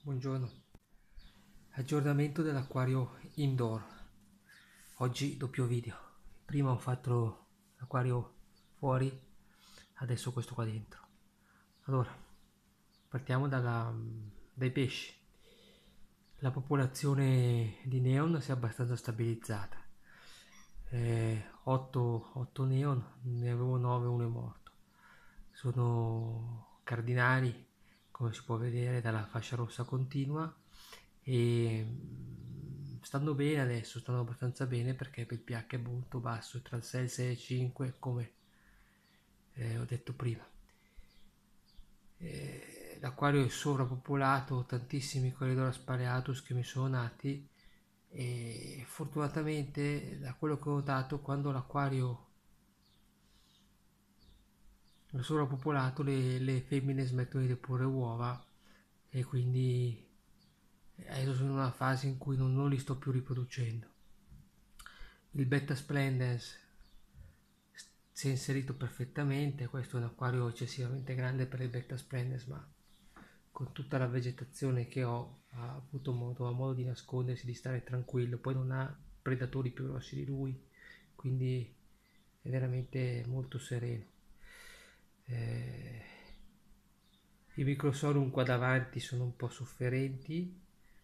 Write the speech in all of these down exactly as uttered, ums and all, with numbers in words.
Buongiorno, aggiornamento dell'acquario indoor. Oggi doppio video. Prima ho fatto l'acquario fuori, adesso questo qua dentro. Allora, partiamo dalla, dai pesci. La popolazione di neon si è abbastanza stabilizzata. Eh, otto neon, ne avevo nove, uno è morto. Sono cardinali, come si può vedere dalla fascia rossa continua, e mm, stanno bene adesso, stanno abbastanza bene perché il pH è molto basso, è tra il sei, sei e cinque, come eh, ho detto prima. Eh, l'acquario è sovrappopolato, ho tantissimi Corydoras sparaeatus che mi sono nati, e fortunatamente, da quello che ho notato, quando l'acquario è sovrappopolato, le, le femmine smettono di deporre uova, e quindi adesso sono in una fase in cui non, non li sto più riproducendo. Il Betta Splendens si è inserito perfettamente. Questo è un acquario eccessivamente grande per il Betta Splendens, ma con tutta la vegetazione che ho ha avuto modo, ha modo di nascondersi, di stare tranquillo. Poi non ha predatori più grossi di lui, quindi è veramente molto sereno. Eh, I microsorum qua davanti sono un po' sofferenti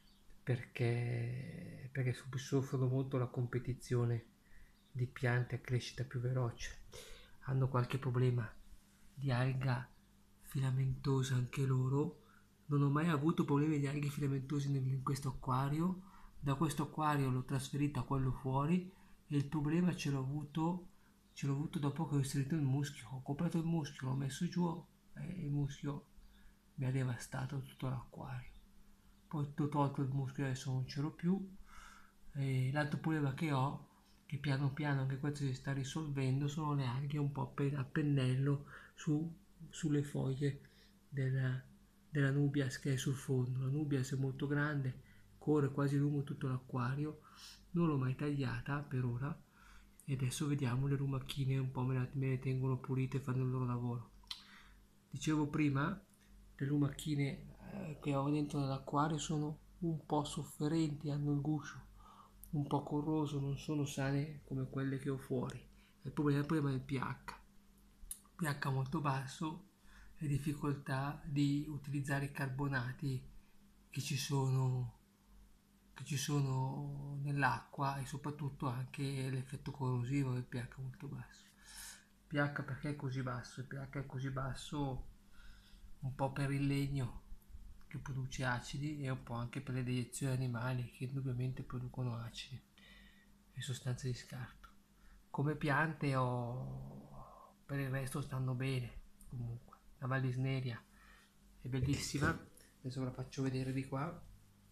perché, perché soffrono molto la competizione di piante a crescita più veloce. Hanno qualche problema di alga filamentosa anche loro. Non ho mai avuto problemi di alghe filamentose in questo acquario. Da questo acquario l'ho trasferito a quello fuori, e il problema ce l'ho avuto, ce l'ho avuto dopo che ho inserito il muschio. Ho comprato il muschio, l'ho messo giù e il muschio mi ha devastato tutto l'acquario. Poi ho tolto il muschio, adesso non ce l'ho più. E l'altro problema che ho, che piano piano anche questo si sta risolvendo, sono le alghe un po' a pennello su, sulle foglie della, della Nubias che è sul fondo. La Nubias è molto grande, corre quasi lungo tutto l'acquario, non l'ho mai tagliata per ora, e adesso vediamo. Le lumachine un po' me, la, me le tengono pulite e fanno il loro lavoro. Dicevo prima, le lumachine eh, che ho dentro nell'acquario sono un po' sofferenti, hanno il guscio un po' corroso, non sono sane come quelle che ho fuori. Il problema, il problema è il pH. pH molto basso e difficoltà di utilizzare i carbonati che ci sono, che ci sono nell'acqua, e soprattutto anche l'effetto corrosivo del pH molto basso. Il pH perché è così basso? Il pH è così basso un po' per il legno che produce acidi, e un po' anche per le deiezioni animali che indubbiamente producono acidi e sostanze di scarto. Come piante ho, per il resto stanno bene. Comunque la Vallisneria è bellissima, adesso ve la faccio vedere di qua,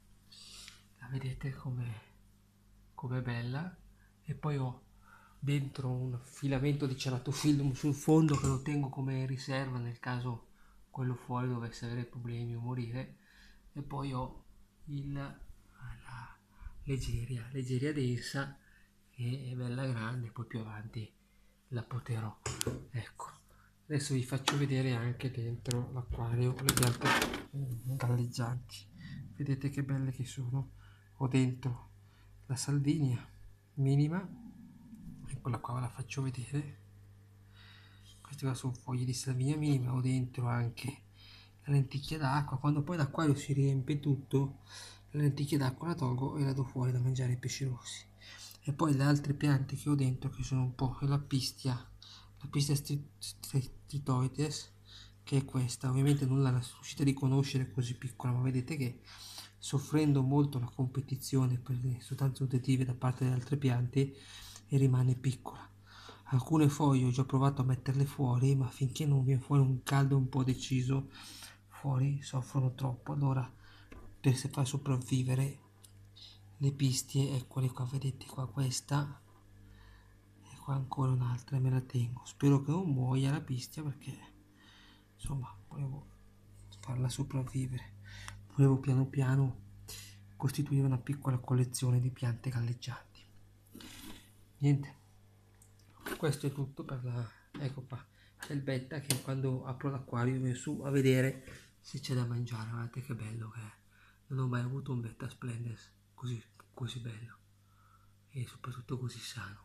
la vedete come è bella. E poi ho dentro un filamento di ceratofilm sul fondo che lo tengo come riserva nel caso quello fuori dovesse avere problemi o morire. E poi ho il, la leggeria, leggeria densa, che è bella grande, poi più avanti la poterò. Ecco, adesso vi faccio vedere anche dentro l'acquario le piante galleggianti. Vedete che belle che sono. Ho dentro la Salvinia minima, eccola qua, ve la faccio vedere. Queste qua sono foglie di Salvinia minima. Ho dentro anche la lenticchia d'acqua. Quando poi l'acquario si riempie tutto, la lenticchia d'acqua la tolgo e la do fuori da mangiare ai pesci rossi. E poi le altre piante che ho dentro, che sono un po' la pistia, la pistia stritoides, che è questa. Ovviamente non la riuscite a riconoscere così piccola, ma vedete che soffrendo molto la competizione per le sostanze nutritive da parte delle altre piante, e rimane piccola. Alcune foglie ho già provato a metterle fuori, ma finché non viene fuori un caldo un po' deciso, fuori soffrono troppo. Allora, per far sopravvivere le pistie, eccole qua, vedete qua questa, e qua ancora un'altra, e me la tengo. Spero che non muoia la pistia, perché insomma volevo farla sopravvivere. Volevo piano piano costituire una piccola collezione di piante galleggianti. Niente, questo è tutto per la, ecco qua, c'è il Betta che quando apro l'acquario viene su a vedere se c'è da mangiare. Guardate che bello che è, non ho mai avuto un Beta Splendens così, così bello e soprattutto così sano.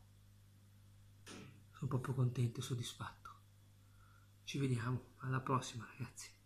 Sono proprio contento e soddisfatto. Ci vediamo alla prossima, ragazzi.